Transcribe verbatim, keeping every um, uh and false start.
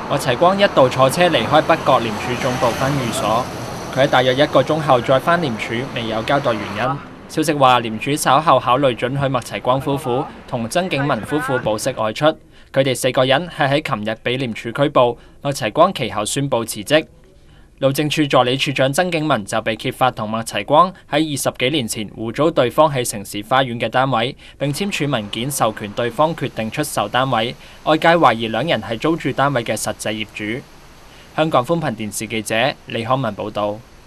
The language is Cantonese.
麥齊光一度坐車離開北角廉署總部分寓所，佢喺大約一個鐘後再返廉署，未有交代原因。消息話，廉署稍後考慮准許麥齊光夫婦同曾景文夫婦保釋外出。佢哋四個人係喺琴日被廉署拘捕，麥齊光其後宣布辭職。路政署助理處長曾景文就被揭發同麥齊光喺二十幾年前互租對方喺城市花園嘅單位，並簽署文件授權對方決定出售單位。外界懷疑兩人係租住單位嘅實際業主。香港寬頻電視記者李康文報導。